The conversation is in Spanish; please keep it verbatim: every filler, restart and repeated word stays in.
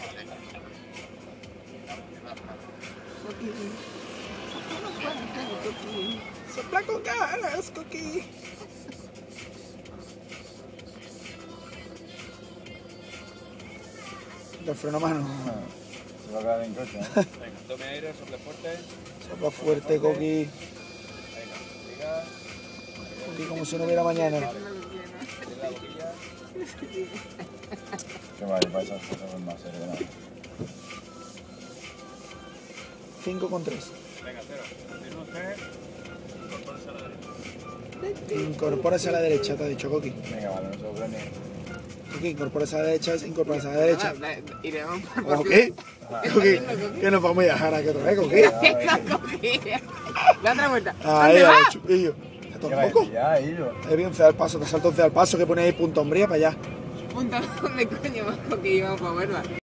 Sopla con ganas, Coqui. El freno a mano. Se va a quedar en coche, ¿eh? Venga, tome aire, sople fuerte. Sopla fuerte, Coqui. Venga, diga. Coqui como si no hubiera mañana. Tira la boquilla. Que vale, para esas cosas es más serio, ¿no? cinco con tres. Venga, cero. Continúa usted. Incorpórese a la derecha. Incorpórese a la derecha, te ha dicho Coqui. Venga, vale, no se lo prende. Coqui, incorpórese a la derecha, es incorpórese a la derecha. Iremos por ¿O qué? Coqui, que nos vamos a viajar aquí otra vez, Coqui. La otra vuelta. Ahí, ¿Dónde a va? ver, chupillo. ¿Qué va a ¿Tampoco? decir ya, Hillo? Es bien feo el paso, te salto el paso que pone ahí punto hombría para allá. Punta, ¿dónde coño vas? Porque íbamos para Huelva.